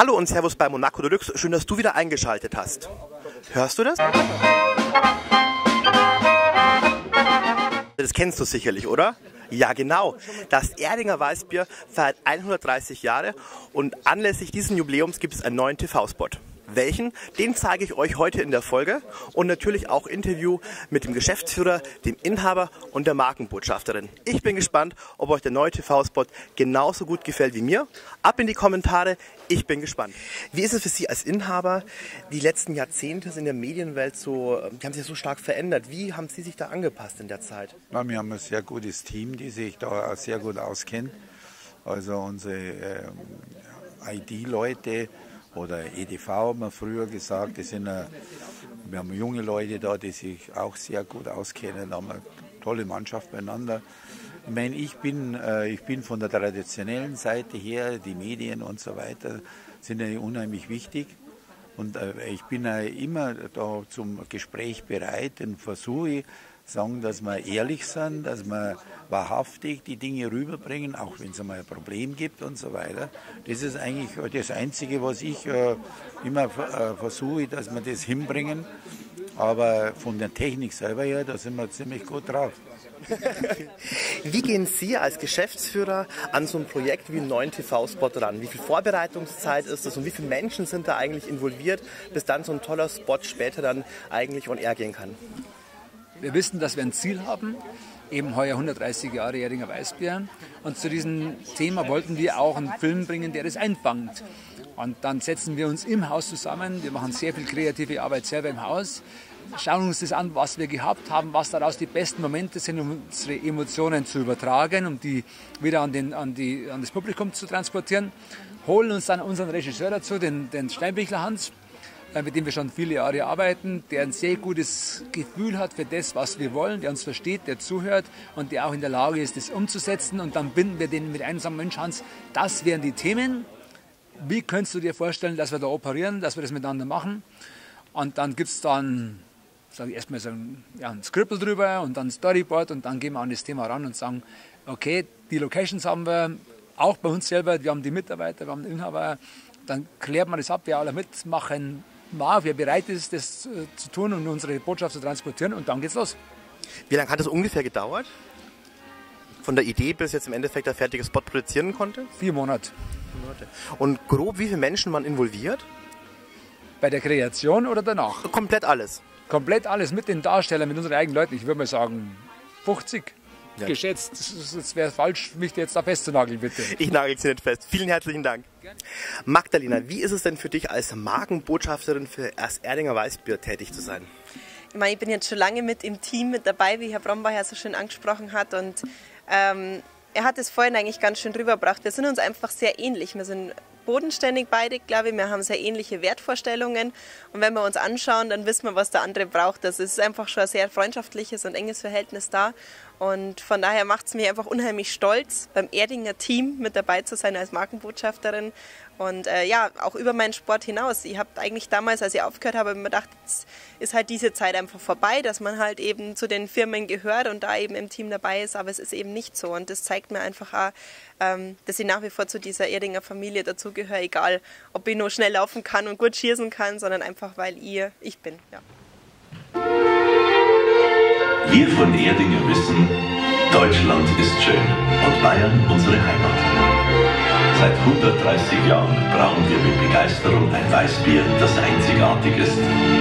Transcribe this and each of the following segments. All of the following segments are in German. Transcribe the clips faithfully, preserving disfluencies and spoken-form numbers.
Hallo und Servus bei Monaco Deluxe. Schön, dass du wieder eingeschaltet hast. Hörst du das? Das kennst du sicherlich, oder? Ja, genau. Das Erdinger Weißbier feiert hundertdreißig Jahre und anlässlich dieses Jubiläums gibt es einen neuen T V-Spot. Welchen? Den zeige ich euch heute in der Folge und natürlich auch Interview mit dem Geschäftsführer, dem Inhaber und der Markenbotschafterin. Ich bin gespannt, ob euch der neue T V-Spot genauso gut gefällt wie mir. Ab in die Kommentare, ich bin gespannt. Wie ist es für Sie als Inhaber? Die letzten Jahrzehnte sind in der Medienwelt so, die haben sich so stark verändert. Wie haben Sie sich da angepasst in der Zeit? Na, wir haben ein sehr gutes Team, die sich da sehr gut auskennen. Also unsere äh, I D-Leute oder E D V haben wir früher gesagt, das sind, äh, wir haben junge Leute da, die sich auch sehr gut auskennen, da haben wir eine tolle Mannschaft beieinander. Ich meine, ich bin, äh, ich bin von der traditionellen Seite her, die Medien und so weiter sind ja unheimlich wichtig. Und äh, ich bin äh, immer da zum Gespräch bereit und versuche sagen, dass wir ehrlich sind, dass wir wahrhaftig die Dinge rüberbringen, auch wenn es einmal ein Problem gibt und so weiter. Das ist eigentlich das Einzige, was ich äh, immer äh, versuche, dass wir das hinbringen. Aber von der Technik selber her, da sind wir ziemlich gut drauf. Wie gehen Sie als Geschäftsführer an so ein Projekt wie einen neuen T V-Spot ran? Wie viel Vorbereitungszeit ist das und wie viele Menschen sind da eigentlich involviert, bis dann so ein toller Spot später dann eigentlich on air gehen kann? Wir wissen, dass wir ein Ziel haben, eben heuer hundertdreißig Jahre Erdinger Weißbier. Und zu diesem Thema wollten wir auch einen Film bringen, der das einfangt. Und dann setzen wir uns im Haus zusammen, wir machen sehr viel kreative Arbeit selber im Haus, schauen uns das an, was wir gehabt haben, was daraus die besten Momente sind, um unsere Emotionen zu übertragen, um die wieder an, den, an, die, an das Publikum zu transportieren, holen uns dann unseren Regisseur dazu, den, den Steinbichler Hans, mit dem wir schon viele Jahre arbeiten, der ein sehr gutes Gefühl hat für das, was wir wollen, der uns versteht, der zuhört und der auch in der Lage ist, das umzusetzen. Und dann binden wir den mit einem sagen, Mensch Hans, das wären die Themen. Wie könntest du dir vorstellen, dass wir da operieren, dass wir das miteinander machen? Und dann gibt es dann, sage ich erstmal so ein, ja, ein Skribbel drüber und dann ein Storyboard und dann gehen wir an das Thema ran und sagen, okay, die Locations haben wir, auch bei uns selber, wir haben die Mitarbeiter, wir haben den Inhaber, dann klärt man das ab, wer alle mitmachen war, wer bereit ist, das äh, zu tun und unsere Botschaft zu transportieren und dann geht's los. Wie lange hat das ungefähr gedauert? Von der Idee bis jetzt im Endeffekt der fertige Spot produzieren konnte? Vier Monate. Monate. Und grob wie viele Menschen waren involviert? Bei der Kreation oder danach? Komplett alles. Komplett alles mit den Darstellern, mit unseren eigenen Leuten. Ich würde mal sagen fünfzig. Ja. Geschätzt. Es wäre falsch, mich jetzt da festzunageln, bitte. Ich nagel Sie nicht fest. Vielen herzlichen Dank. Gerne. Magdalena, wie ist es denn für dich als Markenbotschafterin für das Erdinger Weißbier tätig zu sein? Ich meine, ich bin jetzt schon lange mit im Team mit dabei, wie Herr Brombach ja so schön angesprochen hat. Und ähm, er hat es vorhin eigentlich ganz schön rübergebracht. Wir sind uns einfach sehr ähnlich. Wir sind bodenständig beide, glaube ich. Wir haben sehr ähnliche Wertvorstellungen. Und wenn wir uns anschauen, dann wissen wir, was der andere braucht. Das ist einfach schon ein sehr freundschaftliches und enges Verhältnis da. Und von daher macht es mich einfach unheimlich stolz, beim Erdinger Team mit dabei zu sein als Markenbotschafterin. Und äh, ja, auch über meinen Sport hinaus. Ich habe eigentlich damals, als ich aufgehört habe, mir gedacht, jetzt ist halt diese Zeit einfach vorbei, dass man halt eben zu den Firmen gehört und da eben im Team dabei ist. Aber es ist eben nicht so. Und das zeigt mir einfach auch, ähm, dass ich nach wie vor zu dieser Erdinger Familie dazugehöre. Egal, ob ich nur schnell laufen kann und gut schießen kann, sondern einfach, weil ich, ich bin. Ja. Wir von Erdinger wissen, Deutschland ist schön und Bayern unsere Heimat. Seit hundertdreißig Jahren brauen wir mit Begeisterung ein Weißbier, das einzigartig ist.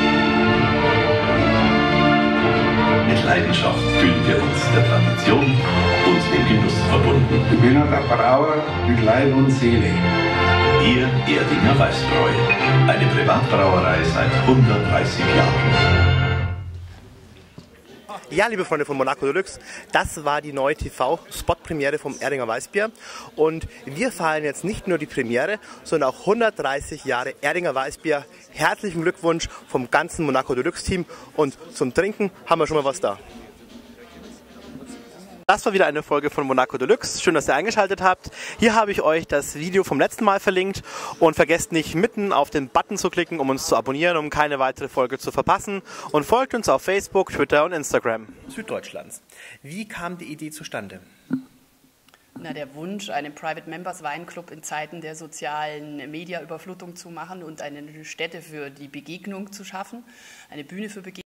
Mit Leidenschaft fühlen wir uns der Tradition und dem Genuss verbunden. Ich bin der Brauer mit Leib und Seele. Ihr Erdinger Weißbräu, eine Privatbrauerei seit hundertdreißig Jahren. Ja, liebe Freunde von Monaco Deluxe, das war die neue T V-Spot-Premiere vom Erdinger Weißbier. Und wir feiern jetzt nicht nur die Premiere, sondern auch hundertdreißig Jahre Erdinger Weißbier. Herzlichen Glückwunsch vom ganzen Monaco Deluxe-Team. Und zum Trinken haben wir schon mal was da. Das war wieder eine Folge von Monaco Deluxe. Schön, dass ihr eingeschaltet habt. Hier habe ich euch das Video vom letzten Mal verlinkt. Und vergesst nicht, mitten auf den Button zu klicken, um uns zu abonnieren, um keine weitere Folge zu verpassen. Und folgt uns auf Facebook, Twitter und Instagram. Süddeutschlands. Wie kam die Idee zustande? Na, der Wunsch, einen Private Members Weinclub in Zeiten der sozialen Mediaüberflutung zu machen und eine Stätte für die Begegnung zu schaffen, eine Bühne für Begegnung.